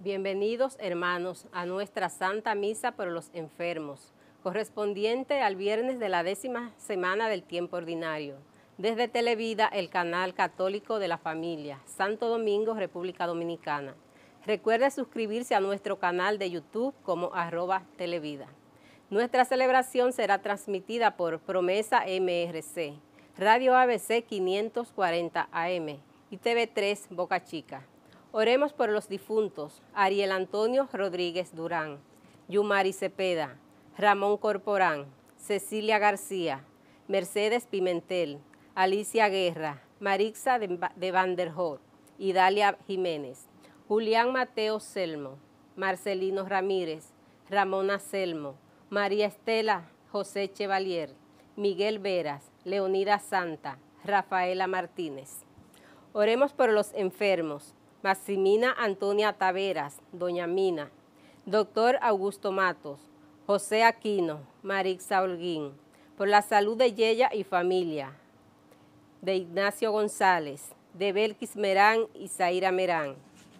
Bienvenidos, hermanos, a nuestra Santa Misa por los enfermos, correspondiente al viernes de la 10ª semana del tiempo ordinario. Desde Televida, el canal católico de la familia, Santo Domingo, República Dominicana. Recuerde suscribirse a nuestro canal de YouTube como @Televida. Nuestra celebración será transmitida por Promesa MRC, Radio ABC 540 AM y TV3 Boca Chica. Oremos por los difuntos: Ariel Antonio Rodríguez Durán, Yumari Cepeda, Ramón Corporán, Cecilia García, Mercedes Pimentel, Alicia Guerra, Marixa de Vanderhout, Idalia Jiménez, Julián Mateo Selmo, Marcelino Ramírez, Ramona Selmo, María Estela José Chevalier, Miguel Veras, Leonida Santa, Rafaela Martínez. Oremos por los enfermos: Maximina Antonia Taveras, Doña Mina, Doctor Augusto Matos, José Aquino, Marixa Holguín, por la salud de Yeya y familia, de Ignacio González, de Belkis Merán y Zaira Merán.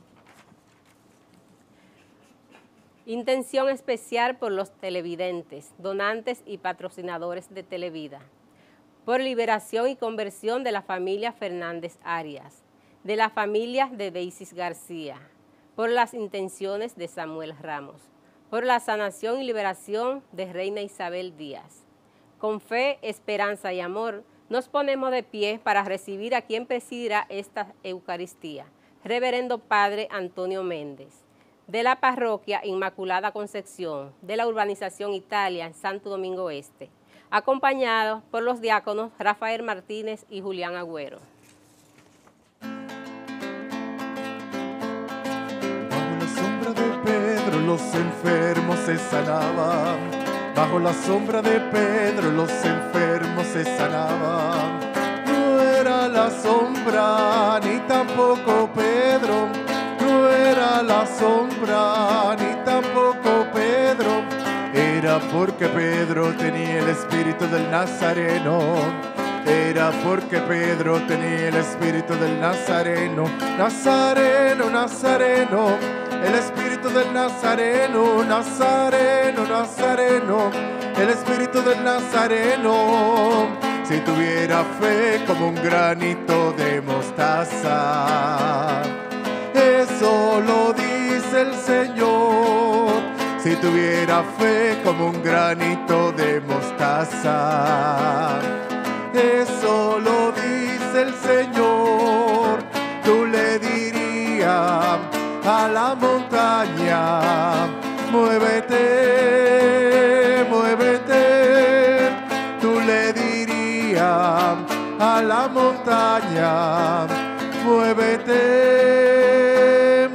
Intención especial por los televidentes, donantes y patrocinadores de Televida, por liberación y conversión de la familia Fernández Arias, de la familia de Deisis García, por las intenciones de Samuel Ramos, por la sanación y liberación de Reina Isabel Díaz. Con fe, esperanza y amor, nos ponemos de pie para recibir a quien presidirá esta Eucaristía, Reverendo Padre Antonio Méndez, de la Parroquia Inmaculada Concepción, de la Urbanización Italia, en Santo Domingo Este, acompañado por los diáconos Rafael Martínez y Julián Agüero. Los enfermos se sanaban, bajo la sombra de Pedro los enfermos se sanaban. No era la sombra ni tampoco Pedro, no era la sombra ni tampoco Pedro, era porque Pedro tenía el espíritu del Nazareno. Era porque Pedro tenía el espíritu del Nazareno. Nazareno, Nazareno, el espíritu del Nazareno. Nazareno, Nazareno, el espíritu del Nazareno. Si tuviera fe como un granito de mostaza, eso lo dice el Señor. Si tuviera fe como un granito de mostaza, eso lo dice el Señor. Tú le dirías a la montaña: muévete, muévete. Tú le dirías a la montaña: muévete,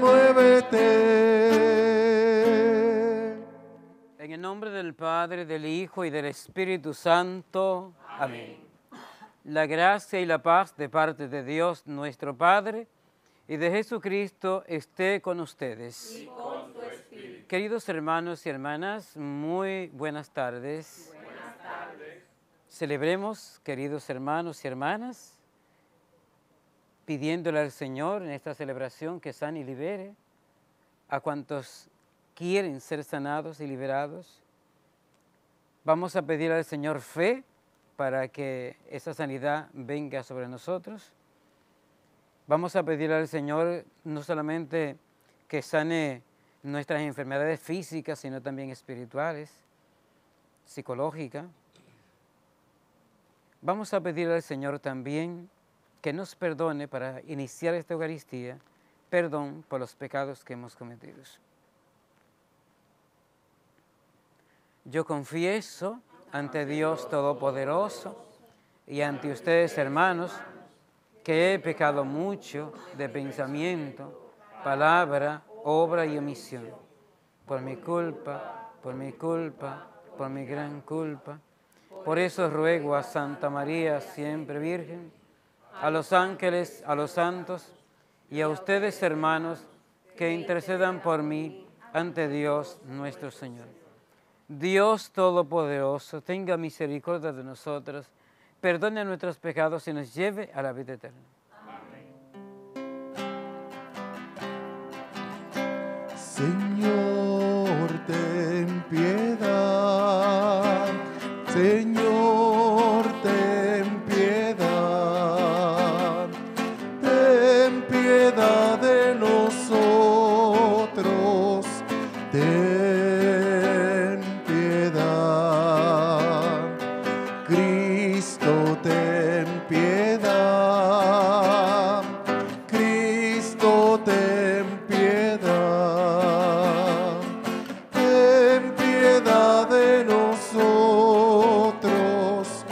muévete. En el nombre del Padre, del Hijo y del Espíritu Santo. Amén. La gracia y la paz de parte de Dios nuestro Padre y de Jesucristo esté con ustedes. Y con tu espíritu. Queridos hermanos y hermanas, muy buenas tardes. Buenas tardes. Celebremos, queridos hermanos y hermanas, pidiéndole al Señor en esta celebración que sane y libere a cuantos quieren ser sanados y liberados. Vamos a pedir al Señor fe para que esa sanidad venga sobre nosotros. Vamos a pedir al Señor no solamente que sane nuestras enfermedades físicas, sino también espirituales, psicológicas. Vamos a pedir al Señor también que nos perdone para iniciar esta Eucaristía, perdón por los pecados que hemos cometido. Yo confieso ante Dios Todopoderoso y ante ustedes, hermanos, que he pecado mucho de pensamiento, palabra, obra y omisión, por mi culpa, por mi culpa, por mi gran culpa. Por eso ruego a Santa María, siempre Virgen, a los ángeles, a los santos y a ustedes, hermanos, que intercedan por mí ante Dios nuestro Señor. Dios Todopoderoso, tenga misericordia de nosotros, perdone nuestros pecados y nos lleve a la vida eterna. Señor, ten piedad. Señor, ten piedad. Ten piedad de nosotros. Ten piedad. Cristo, ten piedad. Cristo, ten piedad. Ten piedad de nosotros.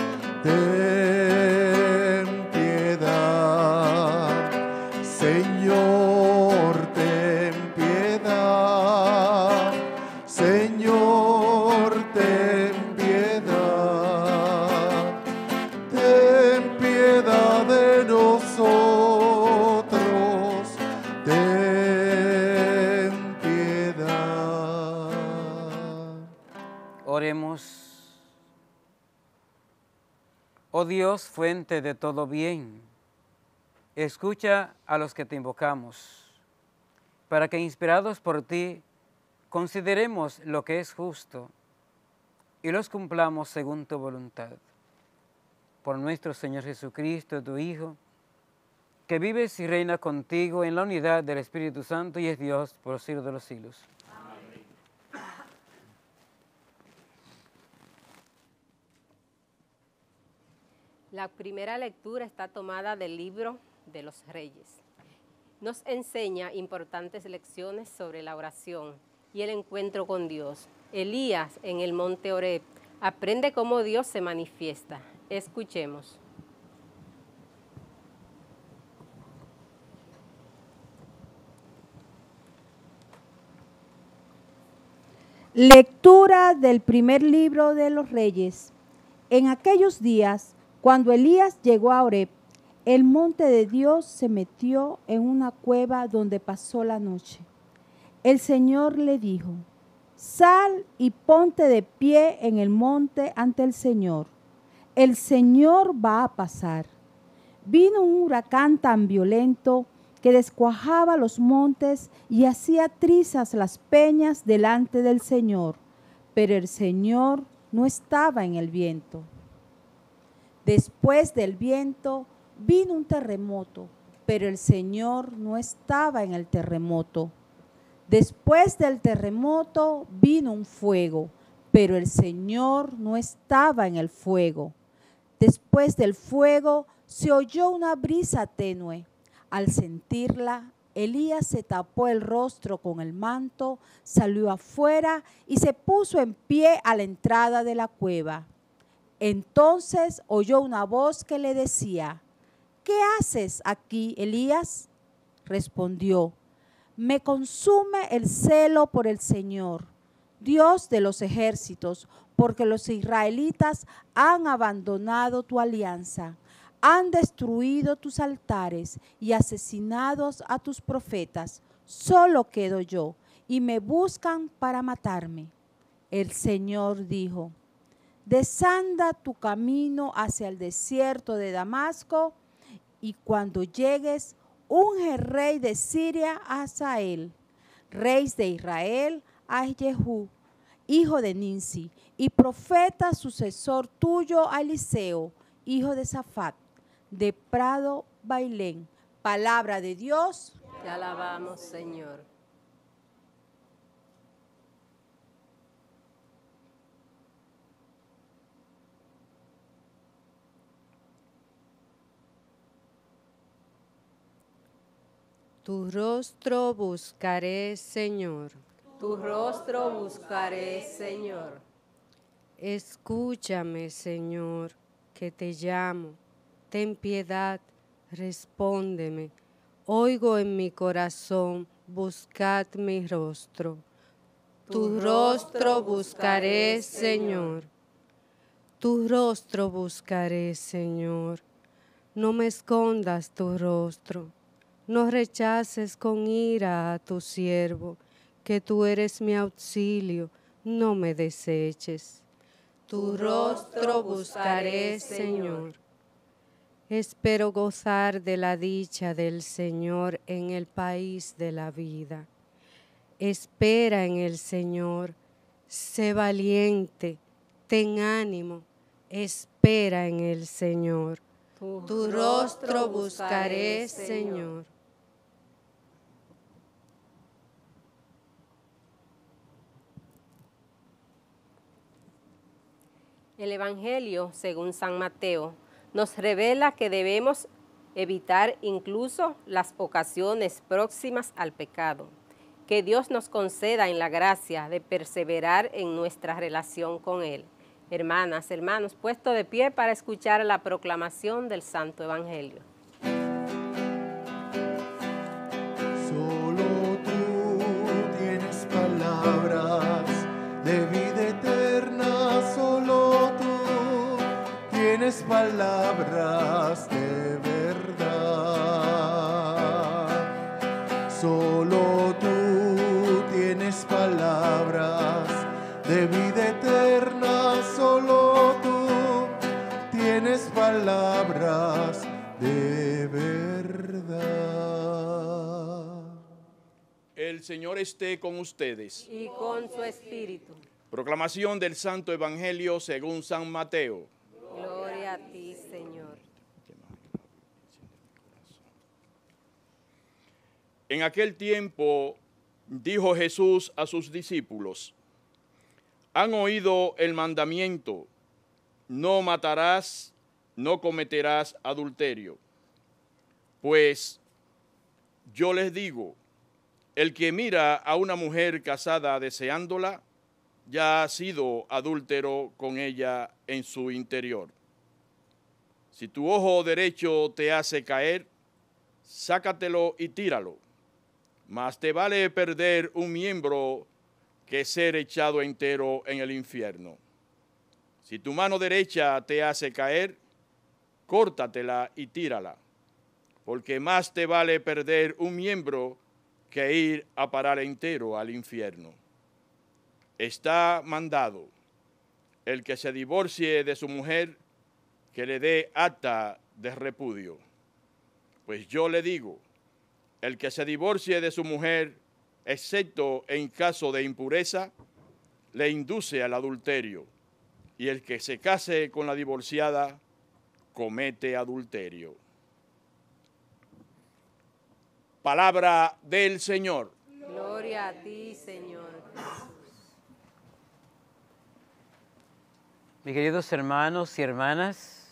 Ten piedad. Señor, ten piedad. Señor, ten piedad. Ten piedad de nosotros. Ten piedad. Oremos. Oh Dios, fuente de todo bien, escucha a los que te invocamos, para que inspirados por ti, consideremos lo que es justo y los cumplamos según tu voluntad. Por nuestro Señor Jesucristo, tu Hijo, que vives y reina contigo en la unidad del Espíritu Santo y es Dios por los siglos de los siglos. La primera lectura está tomada del libro de los Reyes. Nos enseña importantes lecciones sobre la oración y el encuentro con Dios. Elías en el monte Horeb aprende cómo Dios se manifiesta. Escuchemos. Lectura del primer libro de los Reyes. En aquellos días, cuando Elías llegó a Horeb, el monte de Dios se metió en una cueva donde pasó la noche. El Señor le dijo: sal y ponte de pie en el monte ante el Señor. El Señor va a pasar. Vino un huracán tan violento que descuajaba los montes y hacía trizas las peñas delante del Señor, pero el Señor no estaba en el viento. Después del viento vino un terremoto, pero el Señor no estaba en el terremoto. Después del terremoto vino un fuego, pero el Señor no estaba en el fuego. Después del fuego se oyó una brisa tenue. Al sentirla, Elías se tapó el rostro con el manto, salió afuera y se puso en pie a la entrada de la cueva. Entonces oyó una voz que le decía: ¿qué haces aquí, Elías? Respondió: me consume el celo por el Señor, Dios de los ejércitos, porque los israelitas han abandonado tu alianza, han destruido tus altares y asesinado a tus profetas. Solo quedo yo y me buscan para matarme. El Señor dijo: desanda tu camino hacia el desierto de Damasco, y cuando llegues, unge rey de Siria a Hazael, rey de Israel a Jehú, hijo de Ninsi, y profeta sucesor tuyo a Eliseo, hijo de Safat, de Prado Bailén. Palabra de Dios. Te alabamos, Señor. Tu rostro buscaré, Señor. Tu rostro buscaré, Señor. Escúchame, Señor, que te llamo. Ten piedad, respóndeme. Oigo en mi corazón, buscad mi rostro. Tu rostro buscaré, Señor. Tu rostro buscaré, Señor. No me escondas tu rostro. No rechaces con ira a tu siervo, que tú eres mi auxilio, no me deseches. Tu rostro buscaré, Señor. Espero gozar de la dicha del Señor en el país de la vida. espera en el Señor. Sé valiente, ten ánimo, espera en el Señor. Tu rostro buscaré, Señor. El Evangelio, según San Mateo, nos revela que debemos evitar incluso las ocasiones próximas al pecado. Que Dios nos conceda en la gracia de perseverar en nuestra relación con Él. Hermanas, hermanos, puesto de pie para escuchar la proclamación del Santo Evangelio. Solo tú tienes palabras de vida eterna, solo tú tienes palabras de verdad. Solo tú tienes palabras de vida eterna, solo tú tienes palabras de verdad. El Señor esté con ustedes. Y con su espíritu. Proclamación del Santo Evangelio según San Mateo. Gloria a ti, Señor. En aquel tiempo dijo Jesús a sus discípulos: han oído el mandamiento: no matarás, no cometerás adulterio. Pues yo les digo, el que mira a una mujer casada deseándola, ya ha sido adúltero con ella en su interior. Si tu ojo derecho te hace caer, sácatelo y tíralo. Mas te vale perder un miembro que ser echado entero en el infierno. Si tu mano derecha te hace caer, córtatela y tírala, porque más te vale perder un miembro que ir a parar entero al infierno. Está mandado: el que se divorcie de su mujer, que le dé acta de repudio. Pues yo le digo, el que se divorcie de su mujer, excepto en caso de impureza, le induce al adulterio, y el que se case con la divorciada, comete adulterio. Palabra del Señor. Gloria a ti, Señor. Mis queridos hermanos y hermanas,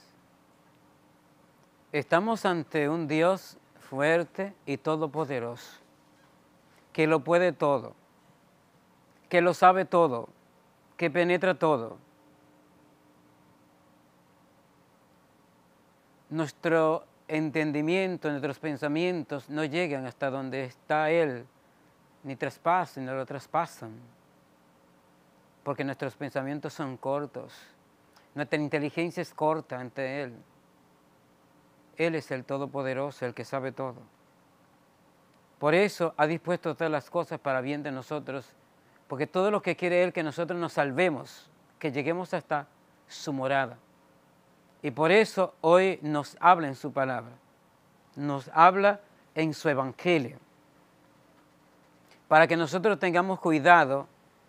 estamos ante un Dios fuerte y todopoderoso, que lo puede todo, que lo sabe todo, que penetra todo. Nuestro entendimiento, nuestros pensamientos no llegan hasta donde está Él, ni traspasan, ni lo traspasan, porque nuestros pensamientos son cortos, nuestra inteligencia es corta ante Él. Él es el Todopoderoso, el que sabe todo. Por eso ha dispuesto todas las cosas para bien de nosotros, porque todo lo que quiere Él que nosotros nos salvemos, que lleguemos hasta su morada. Y por eso hoy nos habla en su palabra, nos habla en su evangelio, para que nosotros tengamos cuidado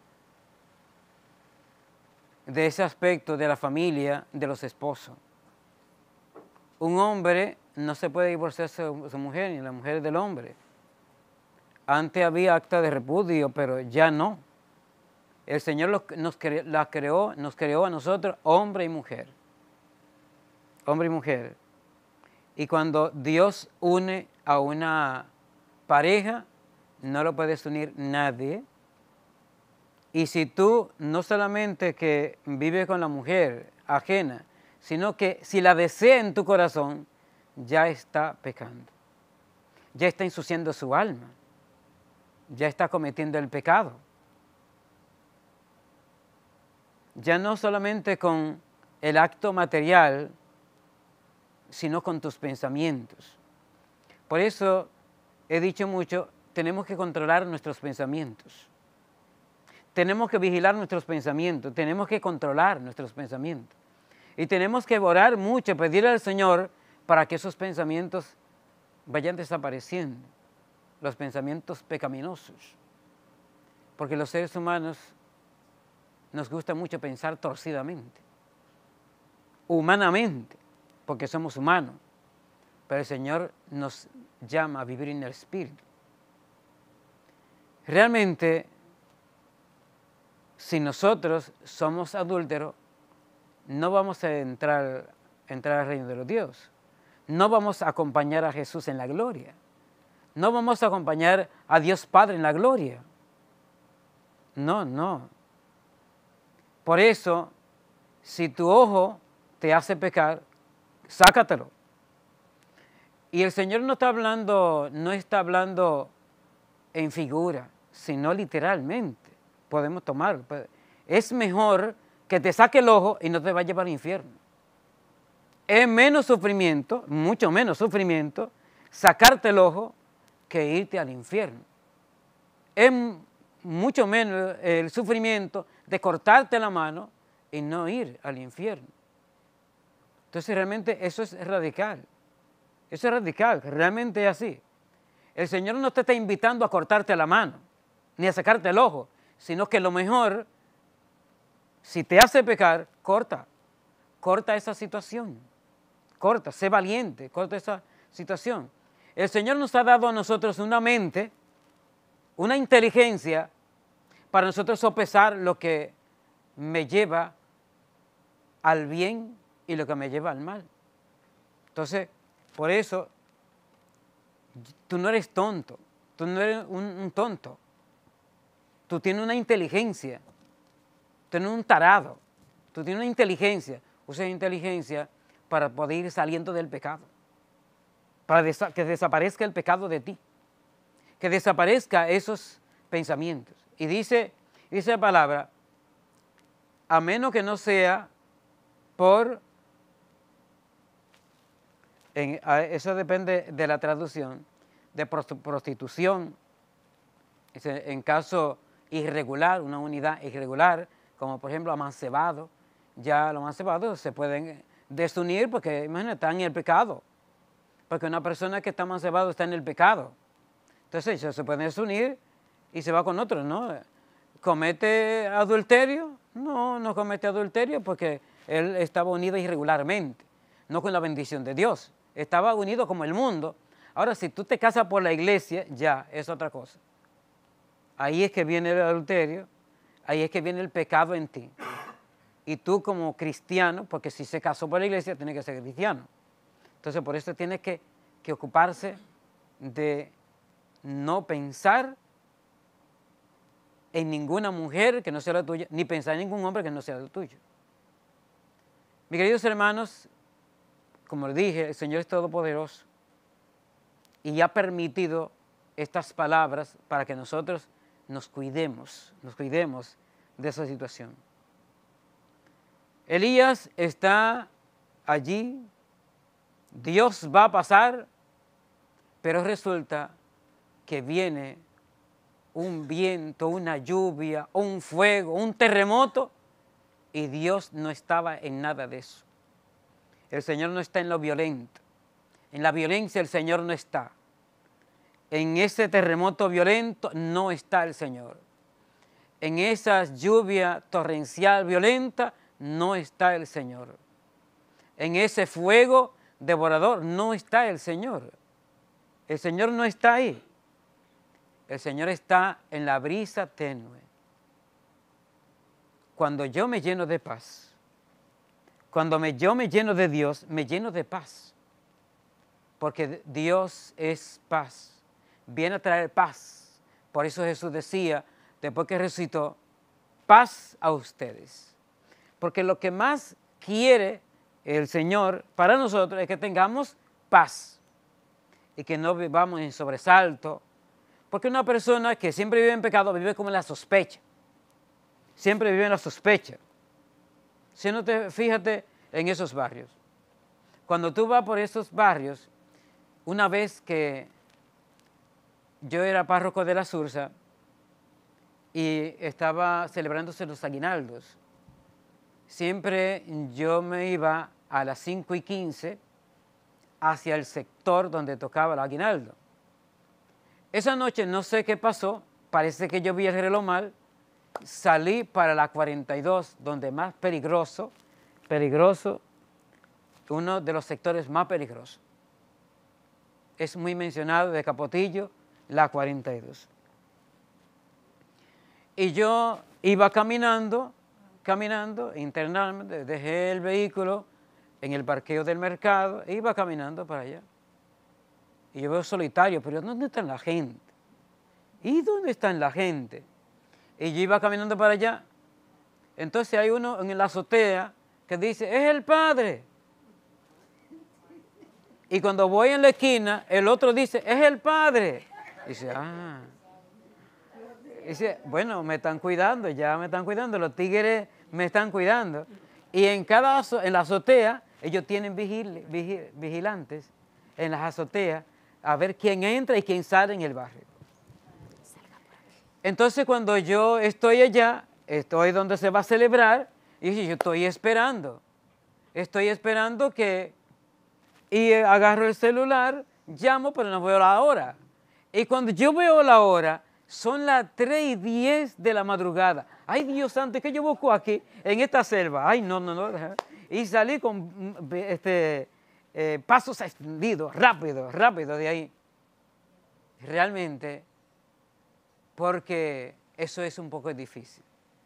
de ese aspecto de la familia, de los esposos. Un hombre no se puede divorciar de su mujer, ni la mujer del hombre. Antes había acta de repudio, pero ya no. El Señor nos creó a nosotros hombre y mujer. Hombre y mujer. Y cuando Dios une a una pareja, no lo puedes unir nadie. Y si tú no solamente que vives con la mujer ajena, sino que si la desea en tu corazón, ya está pecando. Ya está ensuciando su alma. Ya está cometiendo el pecado. Ya no solamente con el acto material, sino con tus pensamientos. Por eso he dicho mucho, tenemos que controlar nuestros pensamientos. Tenemos que vigilar nuestros pensamientos, tenemos que controlar nuestros pensamientos. Y tenemos que orar mucho, pedirle al Señor para que esos pensamientos vayan desapareciendo, los pensamientos pecaminosos. porque los seres humanos nos gusta mucho pensar torcidamente, humanamente, porque somos humanos, pero el Señor nos llama a vivir en el Espíritu. Realmente, si nosotros somos adúlteros, no vamos a entrar al reino de los dioses. No vamos a acompañar a Jesús en la gloria. No vamos a acompañar a Dios Padre en la gloria. No, no. Por eso, si tu ojo te hace pecar, sácatelo. Y el Señor no está hablando en figura, sino literalmente. Podemos tomarlo. Es mejor que te saque el ojo y no te va a llevar al infierno. Es menos sufrimiento, mucho menos sufrimiento, sacarte el ojo que irte al infierno. Es mucho menos el sufrimiento de cortarte la mano y no ir al infierno. Entonces realmente eso es radical. Eso es radical, realmente es así. El Señor no te está invitando a cortarte la mano, ni a sacarte el ojo, sino que lo mejor, si te hace pecar, corta esa situación. Corta, sé valiente, corta esa situación. El Señor nos ha dado a nosotros una mente, una inteligencia, para nosotros sopesar lo que me lleva al bien y lo que me lleva al mal. Entonces, por eso, tú no eres tonto, tú no eres un tonto. Tú tienes una inteligencia, tú tienes un tarado, tú tienes una inteligencia. Usa inteligencia para poder ir saliendo del pecado, para que desaparezca el pecado de ti, que desaparezca esos pensamientos. Y dice la palabra, a menos que no sea por, eso depende de la traducción, de prostitución, en caso irregular, una unidad irregular, como por ejemplo amancebado. Ya los amancebados se pueden desunir porque, imagínate, están en el pecado. Porque una persona que está amancebado está en el pecado. Entonces ellos se pueden desunir y se va con otros, ¿no? ¿Comete adulterio? No, no comete adulterio porque él estaba unido irregularmente, no con la bendición de Dios. Estaba unido como el mundo. Ahora, si tú te casas por la iglesia, ya es otra cosa. Ahí es que viene el adulterio, ahí es que viene el pecado en ti. Y tú como cristiano, porque si se casó por la iglesia, tiene que ser cristiano. Entonces, por eso tiene que ocuparse de no pensar en ninguna mujer que no sea la tuya, ni pensar en ningún hombre que no sea el tuyo. Mis queridos hermanos, como les dije, el Señor es todopoderoso y ha permitido estas palabras para que nosotros nos cuidemos de esa situación. Elías está allí, Dios va a pasar, pero resulta que viene un viento, una lluvia, un fuego, un terremoto, y Dios no estaba en nada de eso. El Señor no está en lo violento. En la violencia el Señor no está. En ese terremoto violento no está el Señor. En esa lluvia torrencial violenta no está el Señor. En ese fuego devorador no está el Señor. El Señor no está ahí. El Señor está en la brisa tenue. Cuando yo me lleno de paz, cuando yo me lleno de Dios, me lleno de paz. Porque Dios es paz. Viene a traer paz. Por eso Jesús decía, después que resucitó, paz a ustedes. Porque lo que más quiere el Señor para nosotros es que tengamos paz. Y que no vivamos en sobresalto. Porque una persona que siempre vive en pecado vive como en la sospecha. Siempre vive en la sospecha. Si no te fíjate en esos barrios. Cuando tú vas por esos barrios, una vez que yo era párroco de la Sursa y estaba celebrándose los aguinaldos, siempre yo me iba a las 5:15 hacia el sector donde tocaba el aguinaldo. Esa noche no sé qué pasó, parece que yo vi el reloj mal, salí para la 42, donde más peligroso, uno de los sectores más peligrosos. Es muy mencionado de Capotillo, la 42. Y yo iba caminando internamente, dejé el vehículo en el parqueo del mercado, e iba caminando para allá. Y yo veo solitario, pero ¿dónde está la gente? ¿Y dónde está la gente? Y yo iba caminando para allá. Entonces hay uno en la azotea que dice, es el Padre. Y cuando voy en la esquina, el otro dice, es el Padre. Y dice, ah. Dice, bueno, me están cuidando, ya me están cuidando, los tigres me están cuidando. Y en la azotea, ellos tienen vigilantes en las azoteas a ver quién entra y quién sale en el barrio. Entonces, cuando yo estoy allá, estoy donde se va a celebrar, y yo estoy esperando que... Y agarro el celular, llamo, pero no veo la hora. Y cuando yo veo la hora, son las 3:10 de la madrugada. Ay, Dios santo, ¿qué yo busco aquí en esta selva? Ay, no. Y salí con pasos extendidos, rápido de ahí. Realmente, porque eso es un poco difícil.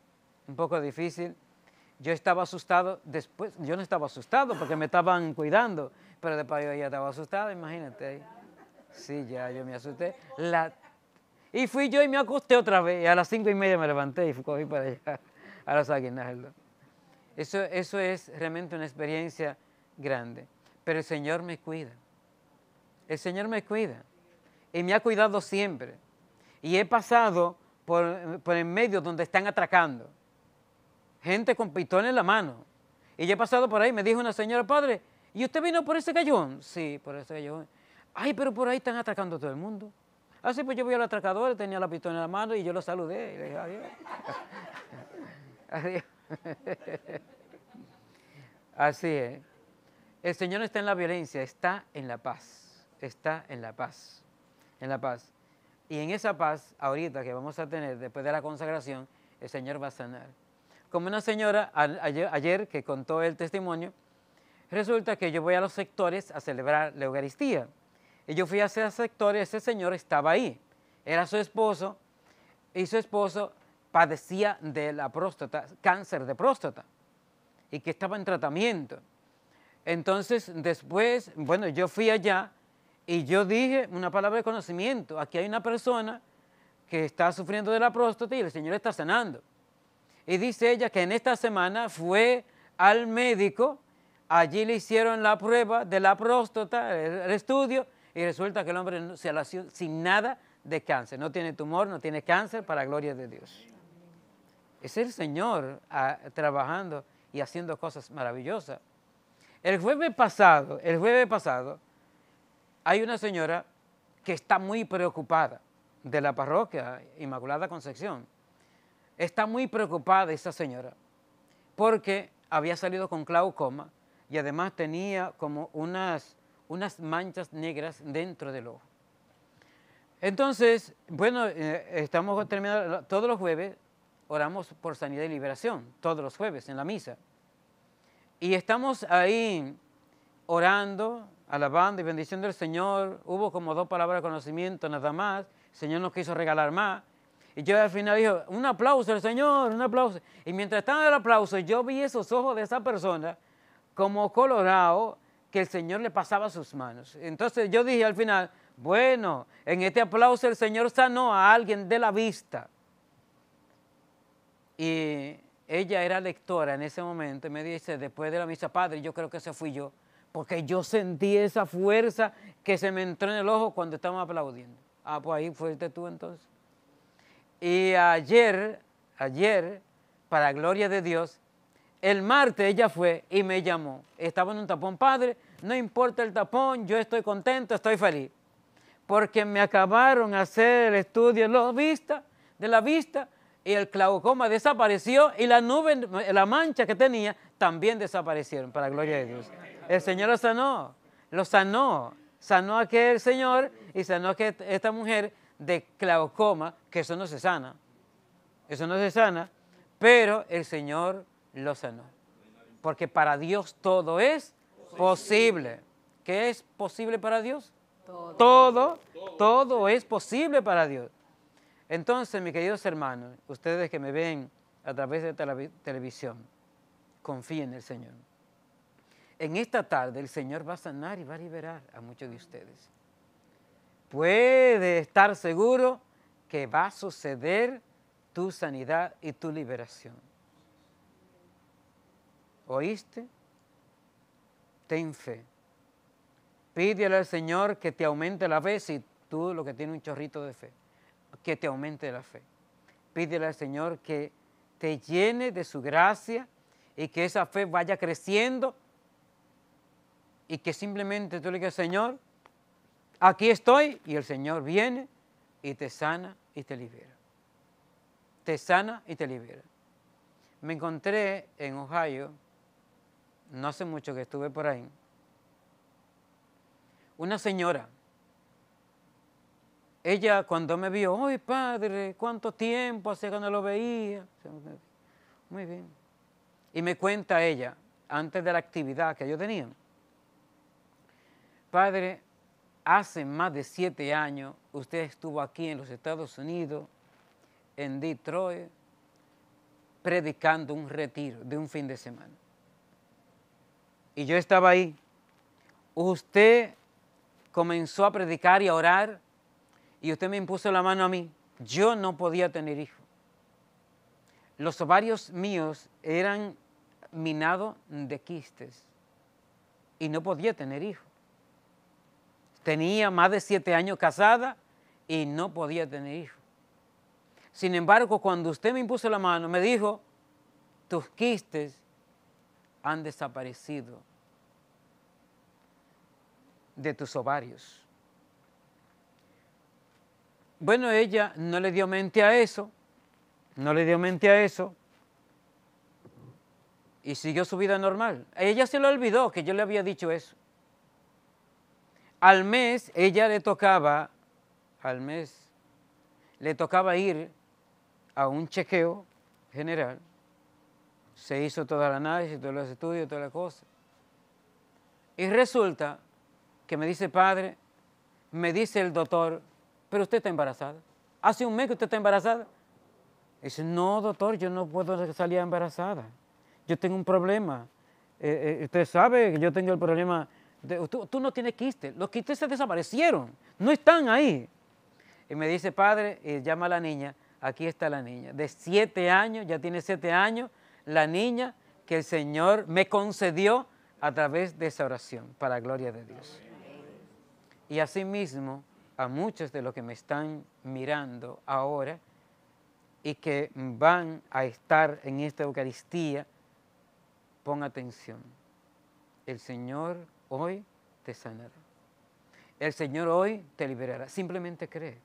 Yo estaba asustado, después, yo no estaba asustado porque me estaban cuidando, pero después yo ya estaba asustado, imagínate. Sí, ya yo me asusté. Y fui yo y me acosté otra vez, y a las 5:30 me levanté y cogí para allá, a los aguinaldos. Eso es realmente una experiencia grande, pero el Señor me cuida. El Señor me cuida, y me ha cuidado siempre. Y he pasado por el medio donde están atracando. Gente con pistola en la mano. Y yo he pasado por ahí, me dijo una señora, padre, ¿y usted vino por ese callejón? Sí, por ese callejón. Ay, pero por ahí están atracando a todo el mundo. Así pues yo voy al atracador, tenía la pistola en la mano y yo lo saludé. Y le dije, adiós. Adiós. Así es. El Señor no está en la violencia, está en la paz. Está en la paz. En la paz. Y en esa paz, ahorita que vamos a tener, después de la consagración, el Señor va a sanar. Como una señora ayer que contó el testimonio, resulta que yo voy a los sectores a celebrar la Eucaristía. Y yo fui a ese sector y ese señor estaba ahí. Era su esposo y su esposo padecía de la próstata, cáncer de próstata, y que estaba en tratamiento. Entonces, después, bueno, yo fui allá y yo dije una palabra de conocimiento. Aquí hay una persona que está sufriendo de la próstata y el Señor está sanando. Y dice ella que en esta semana fue al médico, allí le hicieron la prueba de la próstata, el estudio, y resulta que el hombre se nació sin nada de cáncer. No tiene tumor, no tiene cáncer, para gloria de Dios. Es el Señor trabajando y haciendo cosas maravillosas. El jueves pasado, hay una señora que está muy preocupada de la parroquia Inmaculada Concepción. Está muy preocupada esa señora porque había salido con glaucoma y además tenía como unas manchas negras dentro del ojo. Entonces, bueno, estamos terminando, todos los jueves oramos por sanidad y liberación, todos los jueves en la misa. Y estamos ahí orando, alabando y bendiciendo al Señor. Hubo como 2 palabras de conocimiento nada más. El Señor nos quiso regalar más. Y yo al final dije, un aplauso al Señor, un aplauso. Y mientras estaba el aplauso, yo vi esos ojos de esa persona como colorado, que el Señor le pasaba sus manos. Entonces yo dije al final, bueno, en este aplauso el Señor sanó a alguien de la vista. Y ella era lectora en ese momento y me dice, después de la misa, padre, yo creo que ese fui yo, porque yo sentí esa fuerza que se me entró en el ojo cuando estábamos aplaudiendo. Ah, pues ahí fuiste tú entonces. Y ayer, para gloria de Dios, el martes ella fue y me llamó. Estaba en un tapón, padre, no importa el tapón, yo estoy contento, estoy feliz. Porque me acabaron de hacer el estudio de la vista y el glaucoma desapareció y la nube, la mancha que tenía, también desaparecieron, para gloria de Dios. El Señor lo sanó, sanó a aquel señor y sanó a esta mujer de glaucoma, que eso no se sana. Eso no se sana, pero el Señor lo sanó. Porque para Dios todo es posible. ¿Qué es posible para Dios? Todo es posible para Dios. Entonces, mis queridos hermanos, ustedes que me ven a través de televisión, confíen en el Señor. En esta tarde el Señor va a sanar y va a liberar a muchos de ustedes. Puede estar seguro que va a suceder tu sanidad y tu liberación. ¿Oíste? Ten fe. Pídele al Señor que te aumente la fe, si tú lo que tienes un chorrito de fe, que te aumente la fe. Pídele al Señor que te llene de su gracia y que esa fe vaya creciendo y que simplemente tú le digas, Señor, aquí estoy, y el Señor viene y te sana y te libera. Te sana y te libera. Me encontré en Ohio, no hace mucho que estuve por ahí, una señora. Ella cuando me vio, ¡ay, padre! ¿Cuánto tiempo hace que no lo veía? Muy bien. Y me cuenta ella, antes de la actividad que yo tenía, padre, hace más de 7 años usted estuvo aquí en los Estados Unidos, en Detroit, predicando un retiro de un fin de semana. Y yo estaba ahí. Usted comenzó a predicar y a orar y usted me impuso la mano a mí. Yo no podía tener hijos. Los ovarios míos eran minados de quistes y no podía tener hijos. Tenía más de 7 años casada y no podía tener hijos. Sin embargo, cuando usted me impuso la mano, me dijo, tus quistes han desaparecido de tus ovarios. Bueno, ella no le dio mente a eso, y siguió su vida normal. A ella se le olvidó que yo le había dicho eso. Al mes, ella le tocaba ir a un chequeo general. Se hizo toda la análisis, todos los estudios, todas las cosas. Y resulta que me dice, padre, me dice el doctor, pero usted está embarazada. Hace un mes que usted está embarazada. Y dice, no, doctor, yo no puedo salir embarazada. Yo tengo un problema. Usted sabe que yo tengo el problema. Tú no tienes quistes. Los quistes se desaparecieron. No están ahí. Y me dice, padre, llama a la niña. Aquí está la niña. De 7 años, ya tiene 7 años, la niña que el Señor me concedió a través de esa oración, para la gloria de Dios. Y asimismo, a muchos de los que me están mirando ahora y que van a estar en esta Eucaristía, pon atención. El Señor hoy te sanará. El Señor hoy te liberará. Simplemente cree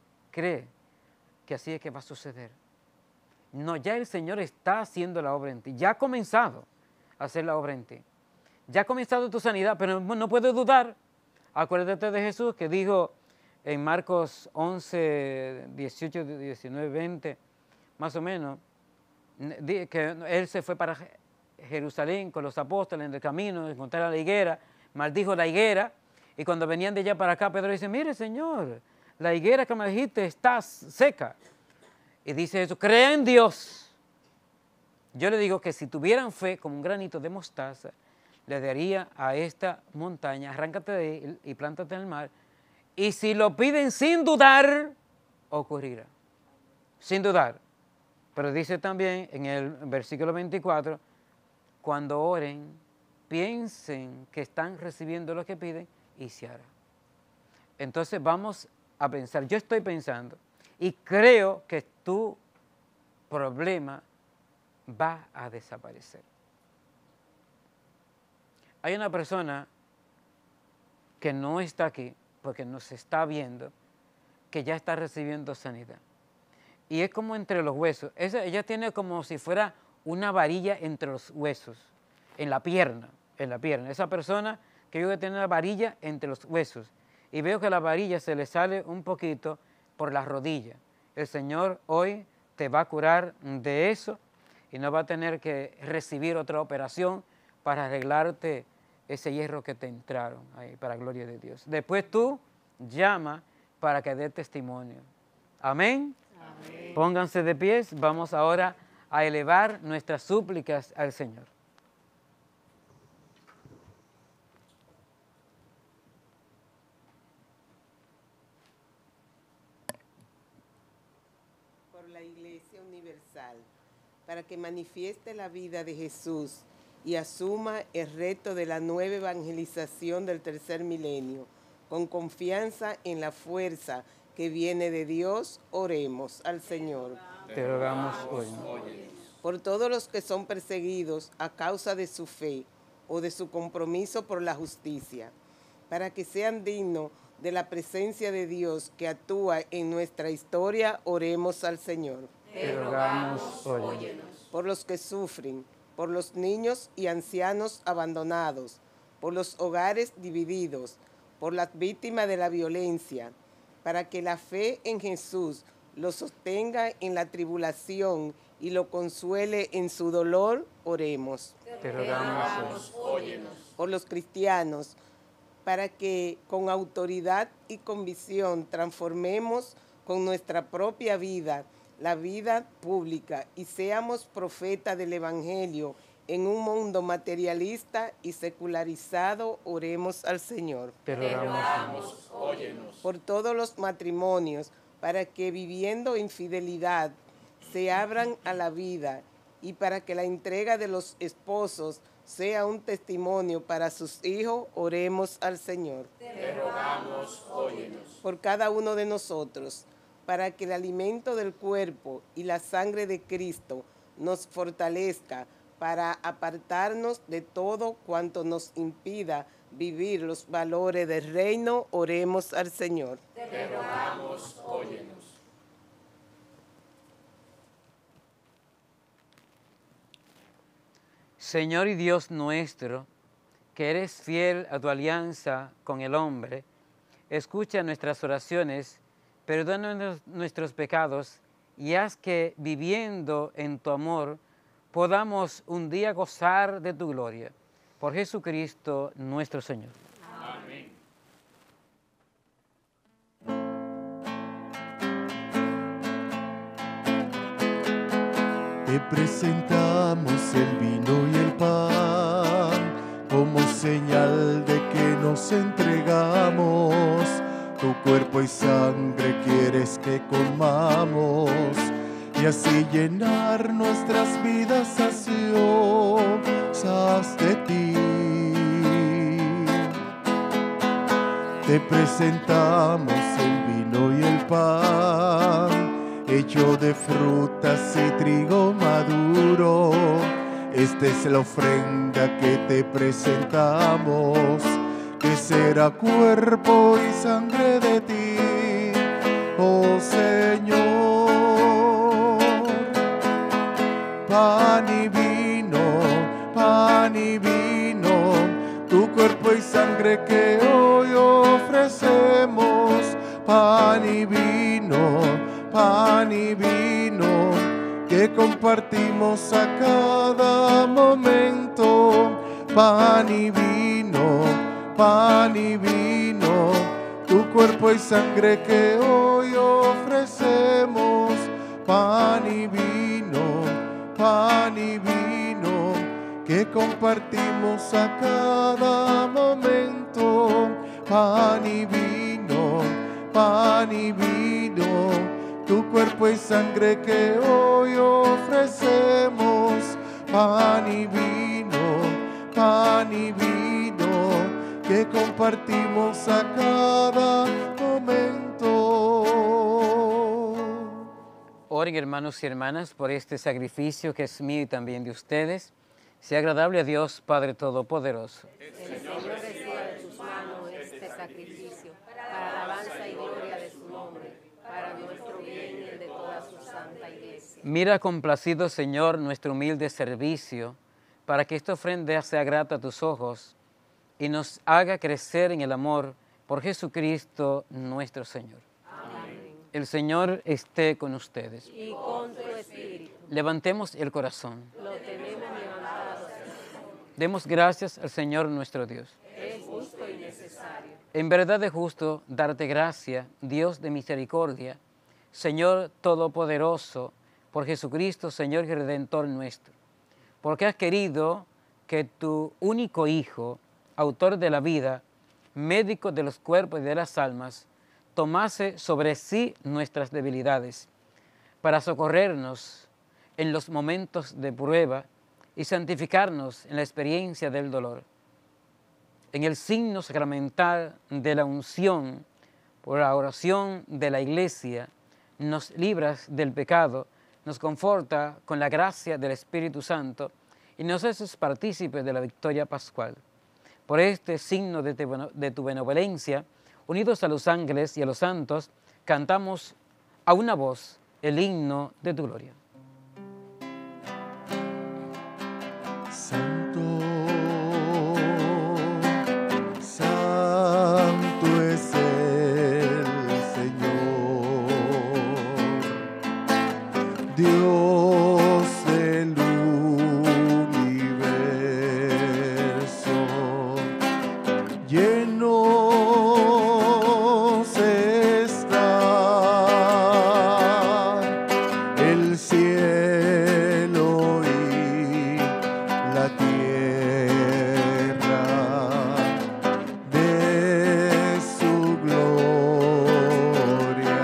que así es que va a suceder. No, ya el Señor está haciendo la obra en ti. Ya ha comenzado a hacer la obra en ti. Ya ha comenzado tu sanidad, pero no puedes dudar. Acuérdate de Jesús que dijo en Marcos 11, 18, 19, 20, más o menos, que Él se fue para Jerusalén con los apóstoles en el camino, encontraron la higuera, maldijo la higuera, y cuando venían de allá para acá, Pedro dice, mire, Señor, la higuera que me dijiste está seca. Y dice eso, cree en Dios. Yo le digo que si tuvieran fe como un granito de mostaza, le daría a esta montaña, arráncate de ahí y plántate en el mar. Y si lo piden sin dudar, ocurrirá. Sin dudar. Pero dice también en el versículo 24, cuando oren, piensen que están recibiendo lo que piden y se hará. Entonces vamos a pensar, yo estoy pensando y creo que tu problema va a desaparecer. Hay una persona que no está aquí porque nos está viendo, que ya está recibiendo sanidad. Y es como entre los huesos. Ella tiene como si fuera una varilla entre los huesos, en la pierna. Esa persona que yo que tiene una varilla entre los huesos. Y veo que la varilla se le sale un poquito por la rodilla. El Señor hoy te va a curar de eso y no va a tener que recibir otra operación para arreglarte ese hierro que te entraron ahí, para la gloria de Dios. Después tú llama para que dé testimonio. Amén. Amén. Pónganse de pies, vamos ahora a elevar nuestras súplicas al Señor. Por la Iglesia Universal, para que manifieste la vida de Jesús y asuma el reto de la nueva evangelización del tercer milenio, con confianza en la fuerza que viene de Dios, oremos al Señor. Te rogamos hoy. Por todos los que son perseguidos a causa de su fe o de su compromiso por la justicia, para que sean dignos de la presencia de Dios que actúa en nuestra historia, oremos al Señor. Te rogamos, óyenos. Por los que sufren, por los niños y ancianos abandonados, por los hogares divididos, por las víctimas de la violencia, para que la fe en Jesús lo sostenga en la tribulación y lo consuele en su dolor, oremos. Te rogamos, óyenos. Por los cristianos, para que con autoridad y convicción transformemos con nuestra propia vida la vida pública y seamos profetas del Evangelio en un mundo materialista y secularizado, oremos al Señor. Te rogamos, óyenos. Por todos los matrimonios, para que viviendo en fidelidad se abran a la vida y para que la entrega de los esposos sea un testimonio para sus hijos, oremos al Señor. Te rogamos, óyenos. Por cada uno de nosotros, para que el alimento del cuerpo y la sangre de Cristo nos fortalezca para apartarnos de todo cuanto nos impida vivir los valores del reino, oremos al Señor. Te rogamos, óyenos. Señor y Dios nuestro, que eres fiel a tu alianza con el hombre, escucha nuestras oraciones, perdona nuestros pecados y haz que, viviendo en tu amor, podamos un día gozar de tu gloria. Por Jesucristo nuestro Señor. Amén. Te presentamos el vino y el pan como señal de que nos entregamos. Tu cuerpo y sangre quieres que comamos y así llenar nuestras vidas ansiosas de ti. Te presentamos el vino y el pan, hecho de frutas y trigo maduro. Esta es la ofrenda que te presentamos, que será cuerpo y sangre de ti, oh Señor. Pan y vino, tu cuerpo y sangre que hoy ofrecemos. Pan y vino, que compartimos a cada momento. Pan y vino, tu cuerpo y sangre que hoy ofrecemos. Pan y vino, que compartimos a cada momento. Pan y vino, tu cuerpo y sangre que hoy ofrecemos. Pan y vino, que compartimos a cada momento. Oren, hermanos y hermanas, por este sacrificio que es mío y también de ustedes. Sea agradable a Dios, Padre Todopoderoso. El Señor reciba de tus manos este sacrificio para alabanza y gloria de su nombre, para nuestro bien y el de toda su santa iglesia. Mira complacido, Señor, nuestro humilde servicio, para que esta ofrenda sea grata a tus ojos y nos haga crecer en el amor por Jesucristo nuestro Señor. Amén. El Señor esté con ustedes. Y con tu espíritu. Levantemos el corazón. Lo tenemos levantado. Demos gracias al Señor nuestro Dios. Es justo y necesario. En verdad es justo darte gracia, Dios de misericordia, Señor Todopoderoso, por Jesucristo, Señor y Redentor nuestro. Porque has querido que tu único Hijo, autor de la vida, médico de los cuerpos y de las almas, tomase sobre sí nuestras debilidades, para socorrernos en los momentos de prueba y santificarnos en la experiencia del dolor. En el signo sacramental de la unción, por la oración de la Iglesia, nos libras del pecado, nos conforta con la gracia del Espíritu Santo y nos haces partícipes de la victoria pascual. Por este signo de tu benevolencia, unidos a los ángeles y a los santos, cantamos a una voz el himno de tu gloria. Santo, santo es el Señor, Dios del universo, llenos está el cielo y la tierra de su gloria.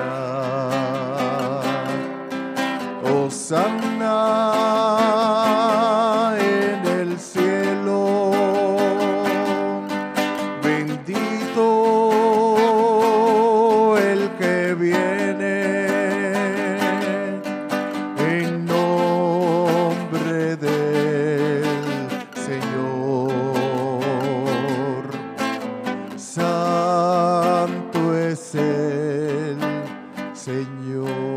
Hosanna en el cielo, bendito el que viene en nombre del Señor. Santo es el Señor.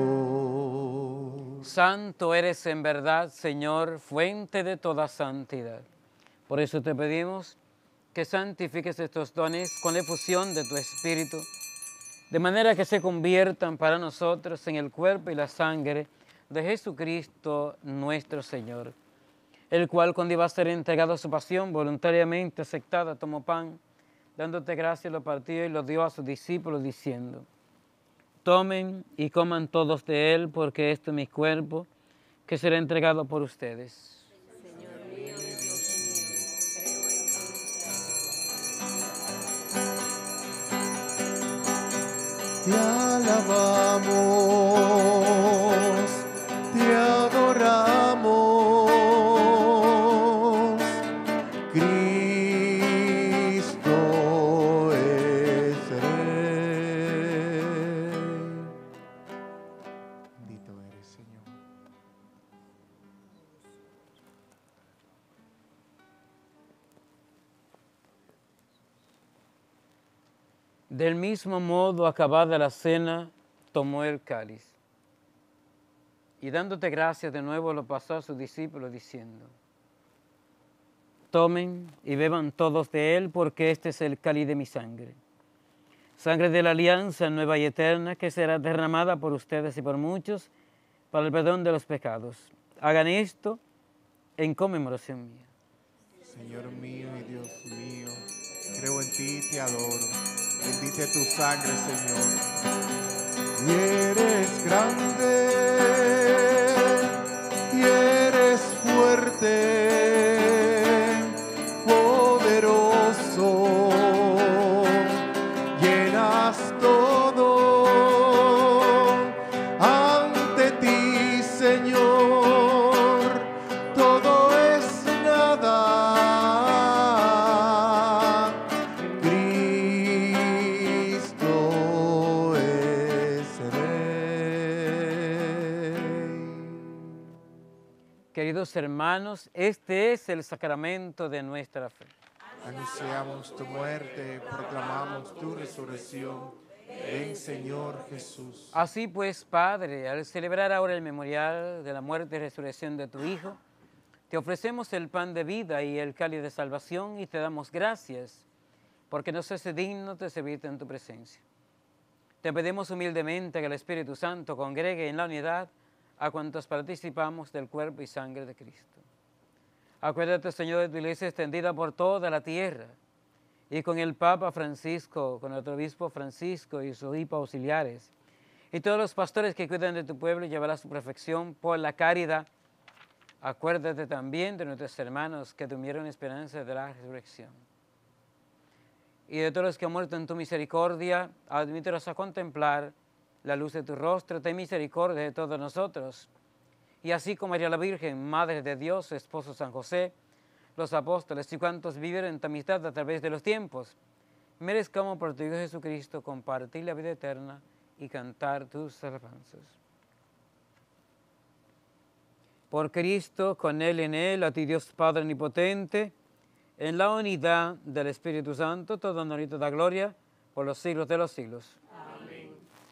Santo eres en verdad, Señor, fuente de toda santidad. Por eso te pedimos que santifiques estos dones con la efusión de tu Espíritu, de manera que se conviertan para nosotros en el cuerpo y la sangre de Jesucristo nuestro Señor, el cual cuando iba a ser entregado a su pasión, voluntariamente aceptada, tomó pan, dándote gracias, lo partió y lo dio a sus discípulos, diciendo: tomen y coman todos de él, porque este es mi cuerpo, que será entregado por ustedes. Señor mío, Dios mío, creo en ti. Te alabamos, te adoramos, Cristo es Rey. Bendito eres, Señor. Del mismo modo, acabada la cena, tomó el cáliz y dándote gracias de nuevo lo pasó a sus discípulos diciendo: tomen y beban todos de él, porque este es el cáliz de mi sangre, sangre de la alianza nueva y eterna, que será derramada por ustedes y por muchos para el perdón de los pecados. Hagan esto en conmemoración mía. Señor mío y Dios mío, creo en ti y te adoro. Bendite tu sangre, Señor. Y eres grande, y eres fuerte, poderoso, llenas todo ante ti, Señor. Todo es nada, Cristo es Rey. Queridos hermanos, este es el sacramento de nuestra fe. Anunciamos tu muerte, proclamamos tu resurrección. Ven, Señor Jesús. Así pues, Padre, al celebrar ahora el memorial de la muerte y resurrección de tu Hijo, te ofrecemos el pan de vida y el cáliz de salvación y te damos gracias porque nos hace digno de servirte en tu presencia. te pedimos humildemente que el Espíritu Santo congregue en la unidad a cuantos participamos del cuerpo y sangre de Cristo. Acuérdate, Señor, de tu iglesia extendida por toda la tierra, y con el Papa Francisco, con nuestro obispo Francisco y sus obispos auxiliares, y todos los pastores que cuidan de tu pueblo, llevará a su perfección por la caridad. Acuérdate también de nuestros hermanos que tuvieron esperanza de la resurrección. Y de todos los que han muerto en tu misericordia, admítelos a contemplar la luz de tu rostro. Ten misericordia de todos nosotros. Y así como María la Virgen, Madre de Dios, su esposo San José, los apóstoles y cuantos vivieron en tu amistad a través de los tiempos, merezcamos por tu Hijo Jesucristo compartir la vida eterna y cantar tus alabanzas. Por Cristo, con Él y en Él, a ti Dios Padre Omnipotente, en la unidad del Espíritu Santo, todo honor y toda gloria, por los siglos de los siglos. Amén.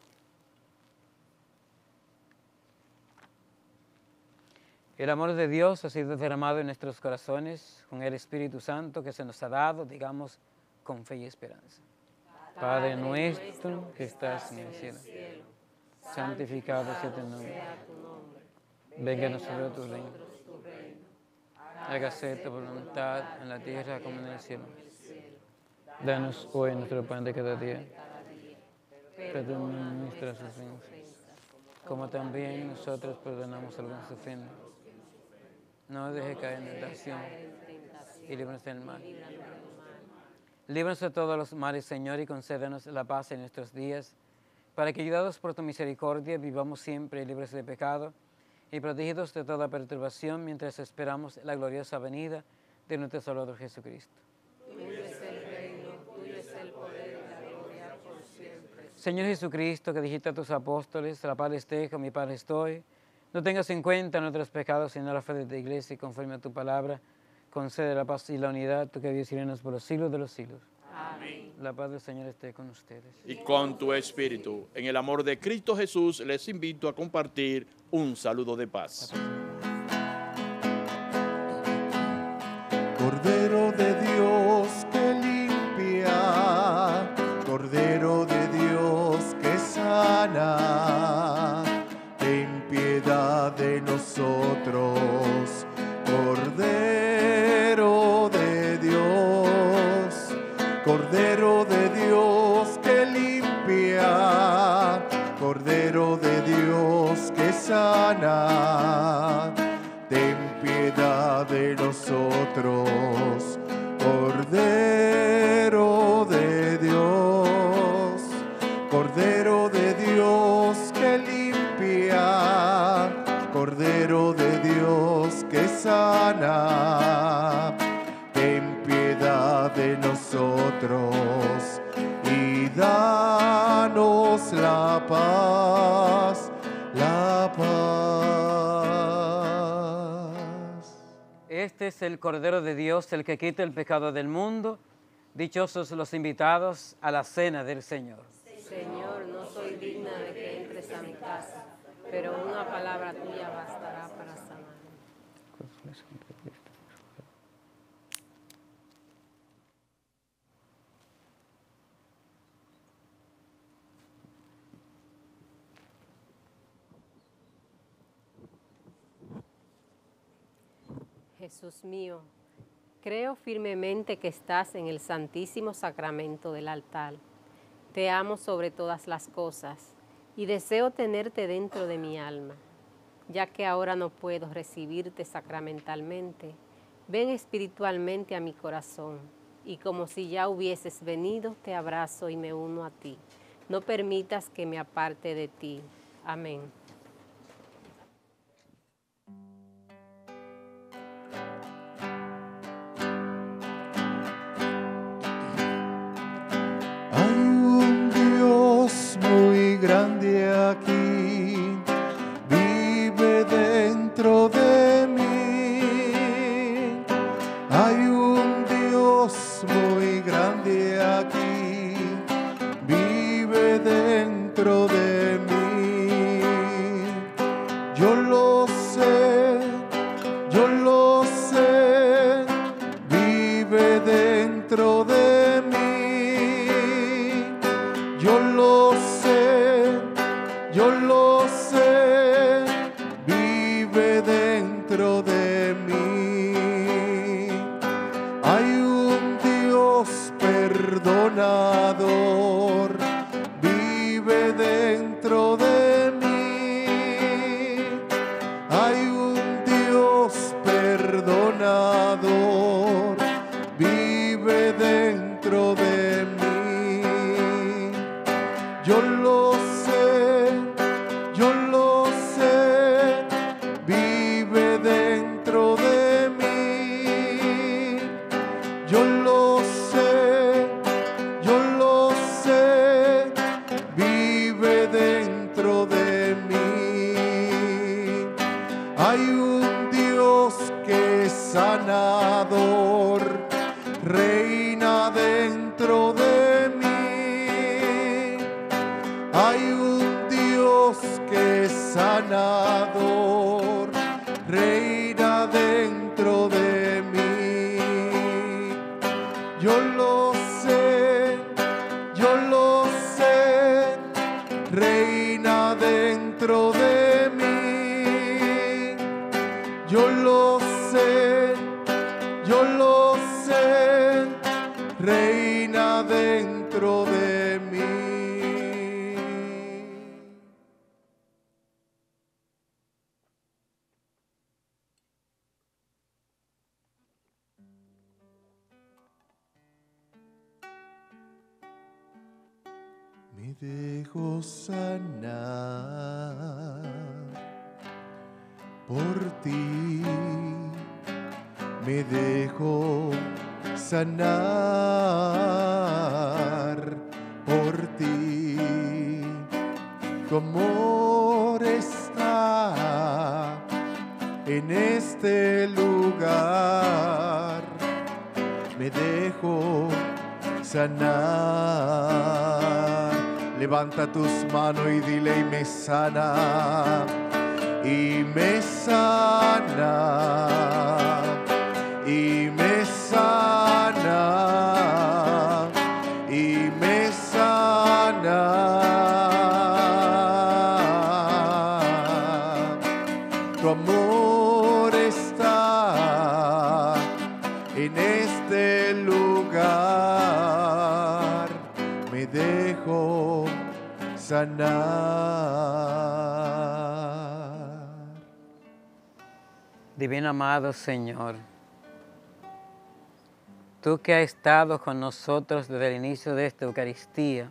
El amor de Dios ha sido derramado en nuestros corazones con el Espíritu Santo que se nos ha dado, digamos, con fe y esperanza. Padre nuestro que estás en el cielo, santificado sea tu nombre. Venga a nosotros tu reino. Hágase tu voluntad en la tierra como en el cielo. Danos hoy nuestro pan de cada día. Perdona nuestras ofensas, como también nosotros perdonamos a los que nos ofenden. No deje caer en tentación y líbranos del mal. Líbranos de todos los males, Señor, y concédenos la paz en nuestros días, para que, ayudados por tu misericordia, vivamos siempre libres de pecado y protegidos de toda perturbación mientras esperamos la gloriosa venida de nuestro Salvador Jesucristo. Tuyo es el reino, tuyo es el poder y la gloria por siempre. Señor Jesucristo, que dijiste a tus apóstoles, la paz les dejo, mi paz les doy, no tengas en cuenta nuestros pecados, sino la fe de tu iglesia, y conforme a tu palabra, concede la paz y la unidad, tú que vives y reinas por los siglos de los siglos. Amén. La paz del Señor esté con ustedes. Y con tu espíritu. En el amor de Cristo Jesús les invito a compartir un saludo de paz. Cordero de Dios que limpia, Cordero de Dios que sana, ten piedad de nosotros, Cordero de Dios, Cordero de Dios que limpia, Cordero de Dios que sana, ten piedad de nosotros, Cordero de Dios, Cordero de Dios que limpia, Cordero de Dios que sana, ten piedad de nosotros y danos la paz, la paz. Este es el Cordero de Dios, el que quita el pecado del mundo. Dichosos los invitados a la cena del Señor. Señor, no soy digna de que entres a mi casa, pero una palabra tuya bastará para sanarme. Jesús mío, creo firmemente que estás en el santísimo sacramento del altar. Te amo sobre todas las cosas y deseo tenerte dentro de mi alma. Ya que ahora no puedo recibirte sacramentalmente, ven espiritualmente a mi corazón y como si ya hubieses venido, te abrazo y me uno a ti. No permitas que me aparte de ti. Amén. Hay un Dios muy grande aquí, vive dentro de mí. Hay un Dios muy grande aquí, vive dentro de mí. yo lo sé, vive dentro de mí. Hay un Dios que es sanador, reina dentro de mí. Hay un Dios que es sanador, reina dentro de mí. Yo lo sé, reina dentro de mí. Yo lo sé, reina dentro de mí. Me dejo sanar por ti, me dejo sanar por ti. Tu amor está en este lugar, me dejo sanar. Levanta tus manos y dile: y me sana, y me sana, y me sana, y me sana. Tu amor está en este lugar, me dejo sanar. Divino amado Señor, tú que has estado con nosotros desde el inicio de esta Eucaristía,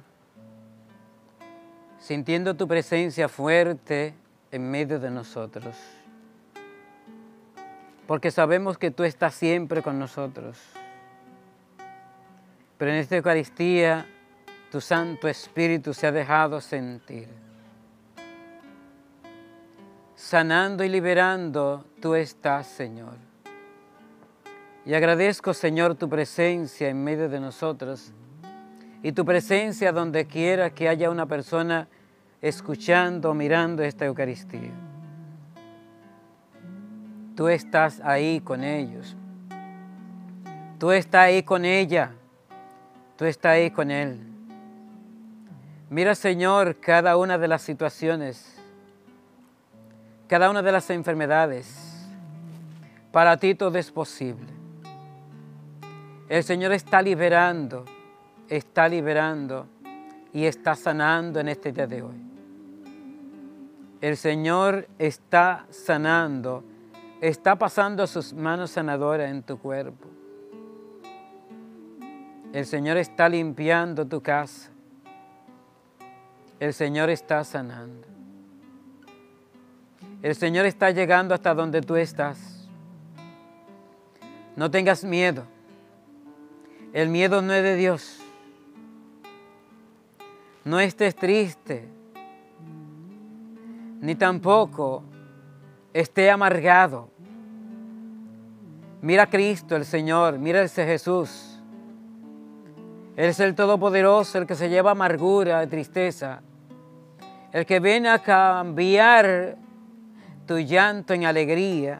sintiendo tu presencia fuerte en medio de nosotros, porque sabemos que tú estás siempre con nosotros. Pero en esta Eucaristía, tu Santo Espíritu se ha dejado sentir. Sanando y liberando, tú estás, Señor. Y agradezco, Señor, tu presencia en medio de nosotros y tu presencia donde quiera que haya una persona escuchando, mirando esta Eucaristía. Tú estás ahí con ellos. Tú estás ahí con ella. Tú estás ahí con él. Mira, Señor, cada una de las situaciones, cada una de las enfermedades. Para ti todo es posible. El Señor está liberando y está sanando en este día de hoy. El Señor está sanando, está pasando sus manos sanadoras en tu cuerpo. El Señor está limpiando tu casa. El Señor está sanando. El Señor está llegando hasta donde tú estás. No tengas miedo. El miedo no es de Dios. No estés triste, ni tampoco esté amargado. Mira a Cristo, el Señor, mira a ese Jesús. Él es el Todopoderoso, el que se lleva amargura, tristeza, el que viene a cambiar tu llanto en alegría,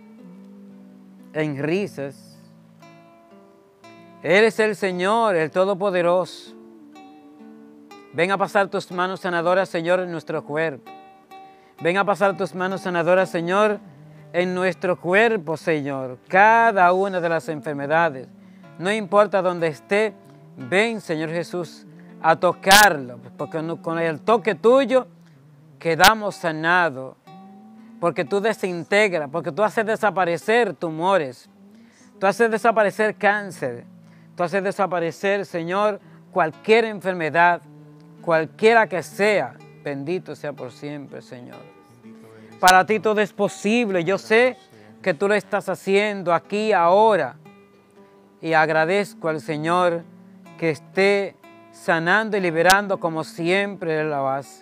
en risas. Él es el Señor, el Todopoderoso. Ven a pasar tus manos sanadoras, Señor, en nuestro cuerpo. Ven a pasar tus manos sanadoras, Señor, en nuestro cuerpo, Señor. Cada una de las enfermedades, no importa dónde esté, ven, Señor Jesús, a tocarlo, porque con el toque tuyo quedamos sanados, porque tú desintegras, porque tú haces desaparecer tumores, tú haces desaparecer cáncer, tú haces desaparecer, Señor, cualquier enfermedad, cualquiera que sea. Bendito sea por siempre, Señor. Para ti todo es posible. Yo sé que tú lo estás haciendo aquí, ahora. y agradezco al Señor que esté sanando y liberando como siempre Él lo hace.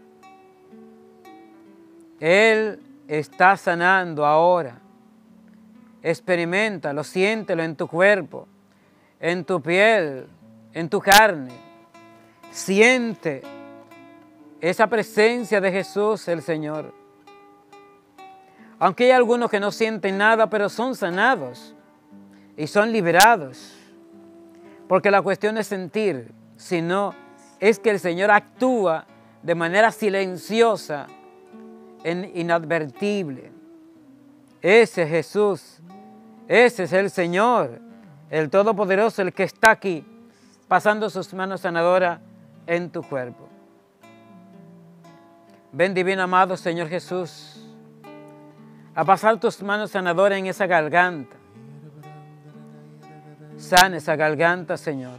Él está sanando ahora. Experiméntalo, siéntelo en tu cuerpo, en tu piel, en tu carne. Siente esa presencia de Jesús, el Señor. Aunque hay algunos que no sienten nada, pero son sanados y son liberados. Porque la cuestión no es sentir, sino es que el Señor actúa de manera silenciosa, inadvertible. Ese es Jesús, ese es el Señor, el Todopoderoso, el que está aquí, pasando sus manos sanadoras en tu cuerpo. Ven, divino amado Señor Jesús, a pasar tus manos sanadoras en esa garganta. Sana esa garganta, Señor.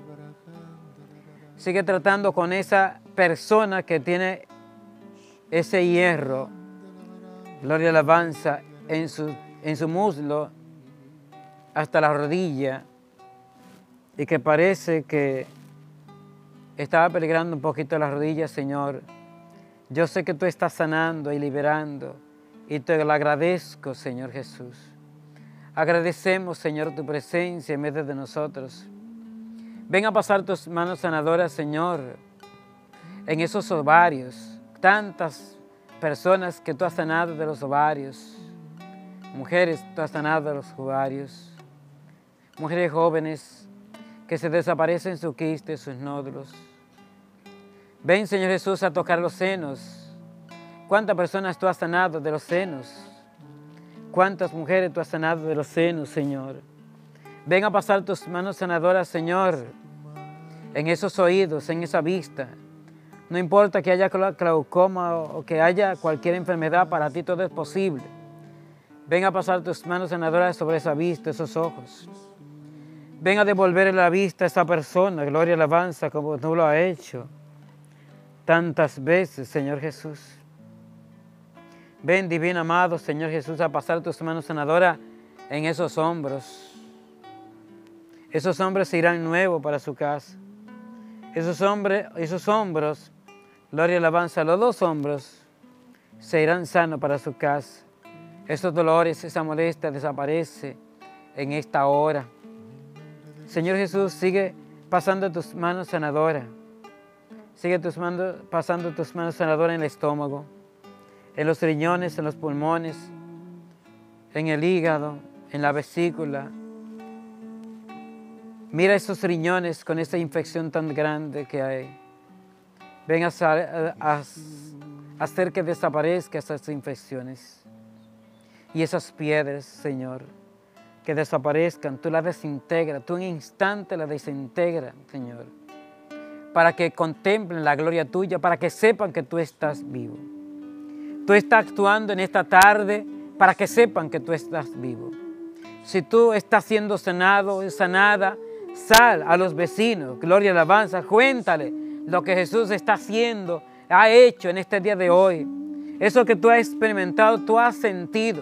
Sigue tratando con esa persona que tiene ese hierro, gloria y alabanza, en su muslo hasta la rodilla, y que parece que estaba peligrando un poquito la rodilla, Señor. Yo sé que tú estás sanando y liberando, y te lo agradezco, Señor Jesús. Agradecemos, Señor, tu presencia en medio de nosotros. Ven a pasar tus manos sanadoras, Señor, en esos ovarios. Tantas personas que tú has sanado de los ovarios. Mujeres, tú has sanado de los ovarios. Mujeres jóvenes que se desaparecen sus quistes, sus nódulos. Ven, Señor Jesús, a tocar los senos. ¿Cuántas personas tú has sanado de los senos? ¿Cuántas mujeres tú has sanado de los senos, Señor? Ven a pasar tus manos sanadoras, Señor, en esos oídos, en esa vista. No importa que haya glaucoma o que haya cualquier enfermedad, para ti todo es posible. Ven a pasar tus manos sanadoras sobre esa vista, esos ojos. Ven a devolver la vista a esa persona, gloria y alabanza, como tú lo has hecho tantas veces, Señor Jesús. Ven, divino amado, Señor Jesús, a pasar tus manos sanadoras en esos hombros. Esos hombres se irán nuevos para su casa. Esos hombros, gloria y alabanza, los dos hombros se irán sanos para su casa. Esos dolores, esa molestia desaparece en esta hora. Señor Jesús, sigue pasando tus manos sanadoras. Sigue pasando tus manos sanadoras en el estómago, en los riñones, en los pulmones, en el hígado, en la vesícula. Mira esos riñones con esa infección tan grande que hay. Ven a hacer que desaparezcan esas infecciones. Y esas piedras, Señor, que desaparezcan, tú las desintegras, tú en un instante las desintegras, Señor, para que contemplen la gloria tuya, para que sepan que tú estás vivo. Tú estás actuando en esta tarde para que sepan que tú estás vivo. Si tú estás siendo sanado y sanada, sal a los vecinos, gloria y alabanza, cuéntale lo que Jesús está haciendo, ha hecho en este día de hoy. Eso que tú has experimentado, tú has sentido.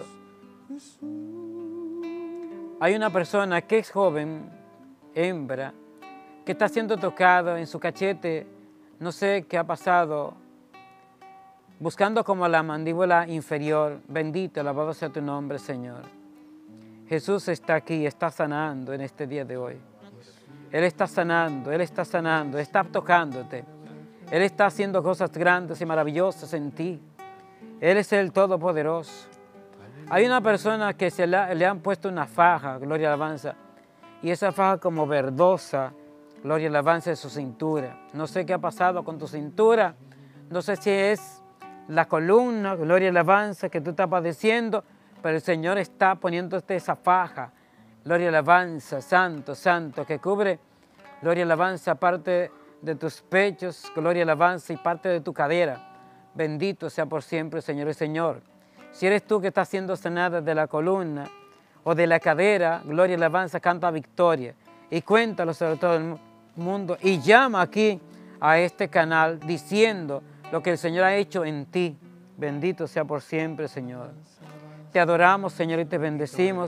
Hay una persona que es joven, hembra, que está siendo tocada en su cachete, no sé qué ha pasado, buscando como la mandíbula inferior. Bendito, alabado sea tu nombre, Señor. Jesús está aquí, está sanando en este día de hoy. Él está sanando, está tocándote. Él está haciendo cosas grandes y maravillosas en ti. Él es el Todopoderoso. Hay una persona que le han puesto una faja, gloria y alabanza, y esa faja como verdosa, gloria y alabanza, de su cintura. No sé qué ha pasado con tu cintura, no sé si es la columna, gloria y alabanza, que tú estás padeciendo, pero el Señor está poniéndote esa faja, gloria y alabanza, santo, santo, que cubre, gloria y alabanza, parte de tus pechos, gloria y alabanza, y parte de tu cadera. Bendito sea por siempre, Señor y Señor. Si eres tú que estás siendo sanada de la columna o de la cadera, gloria y alabanza, canta victoria y cuéntalo sobre todo el mundo y llama aquí a este canal diciendo lo que el Señor ha hecho en ti. Bendito sea por siempre, Señor. Te adoramos, Señor, y te bendecimos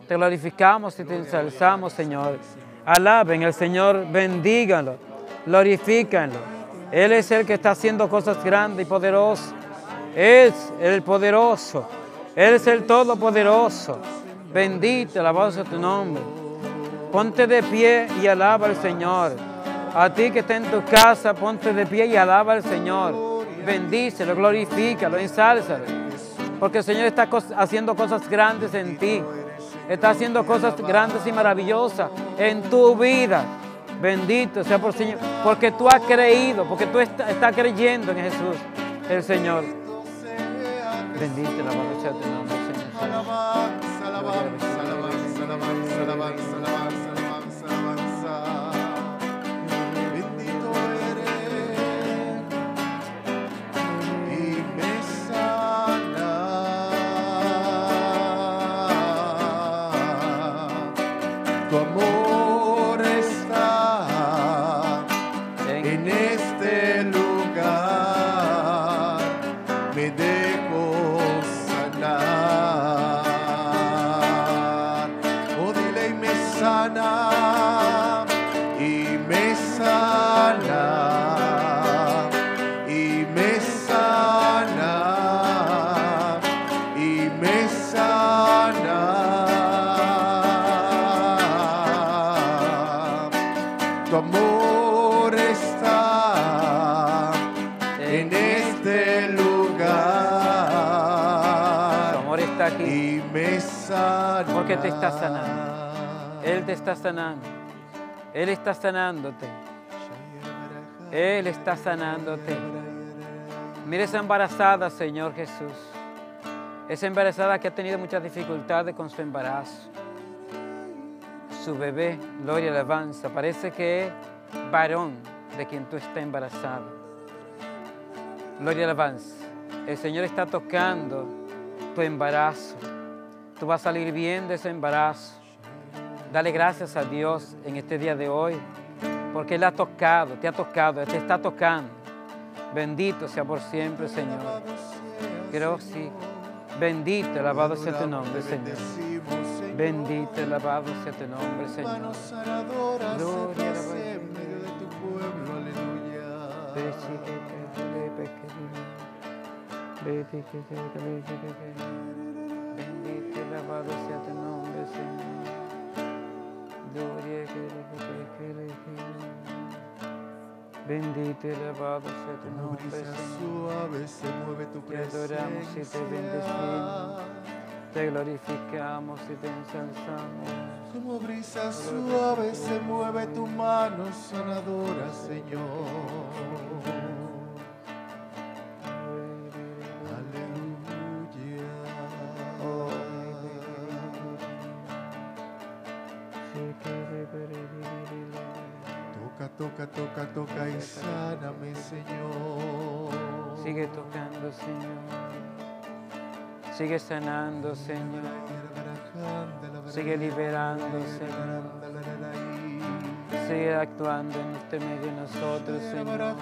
Te glorificamos y te ensalzamos, Señor. Alaben al Señor, bendíganlo, glorifícanlo. Él es el que está haciendo cosas grandes y poderosas. Es el poderoso. Él es el todopoderoso. Bendito, alabado sea tu nombre. Ponte de pie y alaba al Señor. A ti que está en tu casa, ponte de pie y alaba al Señor. Bendícelo, glorifícalo, ensálzalo. Porque el Señor está haciendo cosas grandes en ti. Está haciendo cosas grandes y maravillosas en tu vida. Bendito sea por el Señor. Porque tú has creído, porque tú estás creyendo en Jesús, el Señor. Bendito, alabado sea tu nombre, Señor. Alabanza, alabanza, alabanza, alabanza, alabanza, alabanza, alabanza, alabanza. Bendito eres y me sana. Tu amor está en este lugar. Me dejo sanar. Oh, dile y me sana, y me sana, y me sana, y me sana. Tu amor está en este lugar. Tu amor está aquí. Y me sana. Porque te está sanando. Él te está sanando. Él está sanándote. Él está sanándote. Mira esa embarazada, Señor Jesús. Esa embarazada que ha tenido muchas dificultades con su embarazo. Su bebé, gloria y alabanza. Parece que es varón de quien tú estás embarazada. Gloria y alabanza. El Señor está tocando tu embarazo. Tú vas a salir bien de ese embarazo. Dale gracias a Dios en este día de hoy, porque Él ha tocado, te ha tocado, te está tocando. Bendito sea por siempre, Señor. Gracias. Bendito, alabado sea tu nombre, Señor. Bendito, alabado sea tu nombre, Señor. Gloria a medio de tu pueblo, aleluya. Bendito, alabado sea tu nombre, Señor. Gloria, bendito y alabado sea tu Como nombre, brisa Señor. suave se mueve tu Te adoramos y te bendecimos. Te glorificamos y te ensalzamos. Como brisa suave se mueve tu mano sanadora, Señor. Toca, toca, toca y sáname, Señor. Sigue tocando, Señor. Sigue sanando, Señor. Sigue liberando, Señor. Sigue actuando en este medio de nosotros, Señor.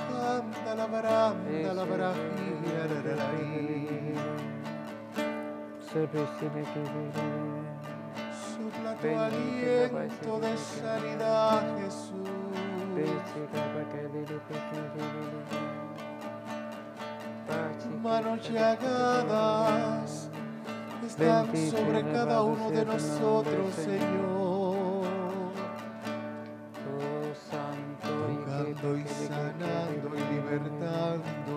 Sopla tu aliento de sanidad, Jesús. Manos llagadas están sobre cada uno de nosotros, Señor. Tocando y sanando y libertando.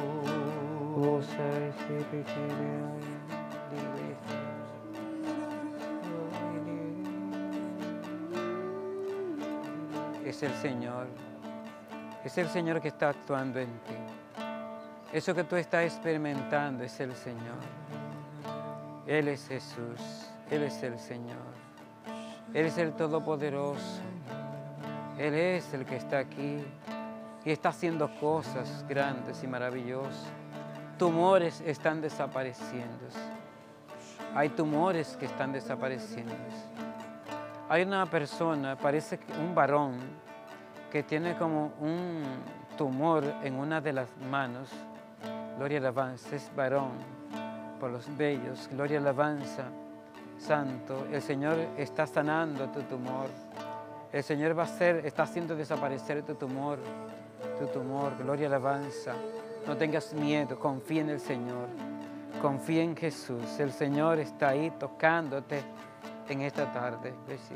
Es el Señor. Es el Señor que está actuando en ti. Eso que tú estás experimentando es el Señor. Él es Jesús. Él es el Señor. Él es el Todopoderoso. Él es el que está aquí y está haciendo cosas grandes y maravillosas. Tumores están desapareciendo. Hay tumores que están desapareciendo. Hay una persona, parece que un varón, que tiene como un tumor en una de las manos. Gloria y alabanza, es varón por los vellos. Gloria y alabanza. Santo, el Señor está sanando tu tumor. El Señor está haciendo desaparecer tu tumor. Gloria y alabanza. No tengas miedo, confía en el Señor. Confía en Jesús. El Señor está ahí tocándote en esta tarde.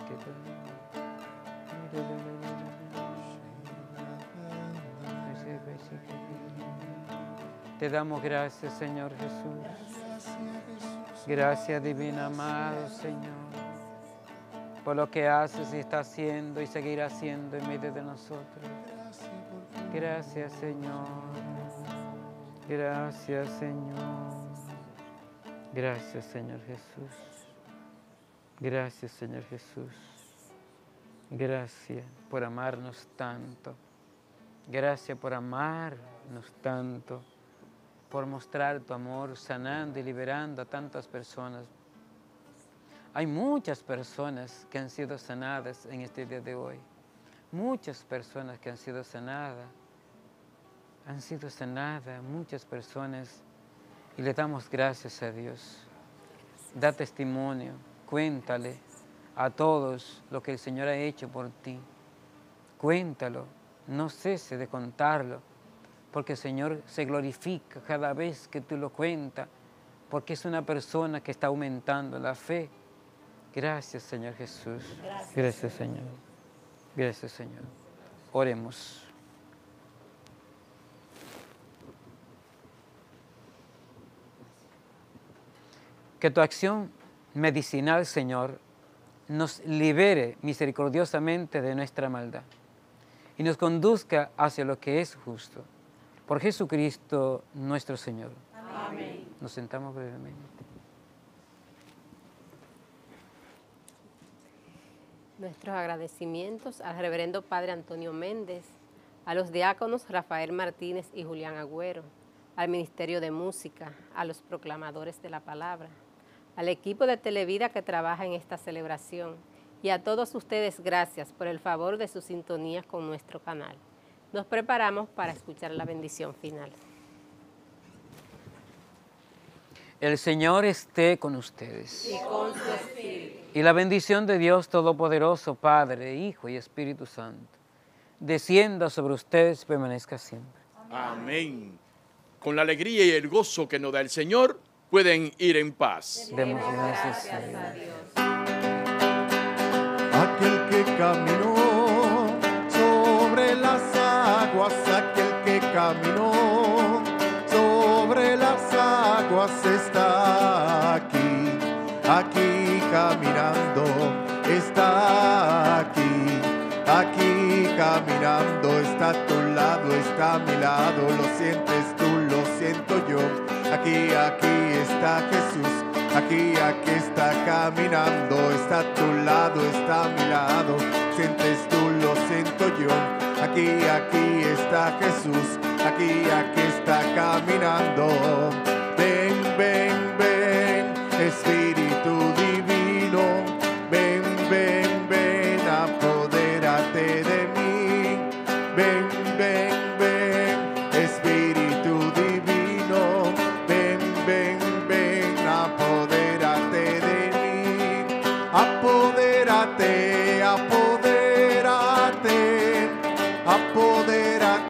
Te damos gracias, Señor Jesús. Gracias, divino amado Señor, por lo que haces y está haciendo y seguirá haciendo en medio de nosotros. Gracias, Señor. Gracias, Señor. Gracias, Señor Jesús. Gracias, Señor Jesús. Gracias por amarnos tanto. Gracias por amarnos tanto. Por mostrar tu amor, sanando y liberando a tantas personas. Hay muchas personas que han sido sanadas en este día de hoy. Muchas personas que han sido sanadas. Muchas personas. Y le damos gracias a Dios. Da testimonio, cuéntale a todos lo que el Señor ha hecho por ti. Cuéntalo, no cese de contarlo. Porque el Señor se glorifica cada vez que tú lo cuentas, porque es una persona que está aumentando la fe. Gracias, Señor Jesús. Gracias, Señor. Gracias, Señor. Oremos. Que tu acción medicinal, Señor, nos libere misericordiosamente de nuestra maldad y nos conduzca hacia lo que es justo. Por Jesucristo nuestro Señor. Amén. Nos sentamos brevemente. Nuestros agradecimientos al reverendo Padre Antonio Méndez, a los diáconos Rafael Martínez y Julián Agüero, al Ministerio de Música, a los proclamadores de la palabra, al equipo de Televida que trabaja en esta celebración y a todos ustedes gracias por el favor de su sintonía con nuestro canal. Nos preparamos para escuchar la bendición final. El Señor esté con ustedes. Y con su espíritu. Y la bendición de Dios Todopoderoso, Padre, Hijo y Espíritu Santo, descienda sobre ustedes y permanezca siempre. Amén. Con la alegría y el gozo que nos da el Señor, pueden ir en paz. Demos gracias a Dios. Aquel que caminó sobre las aguas, aquel que caminó sobre las aguas está aquí, aquí caminando, está aquí, aquí caminando, está a tu lado, está a mi lado, lo sientes tú, lo siento yo, aquí, aquí está Jesús, aquí, aquí está caminando, está a tu lado, está a mi lado, sientes tú, lo siento yo, aquí, aquí está Jesús, aquí, aquí está caminando. Ven, ven, ven, Espíritu Divino, ven, ven, ven, apodérate de mí. Ven, ven, ven, Espíritu Divino, ven, ven, ven, apodérate de mí. Apodérate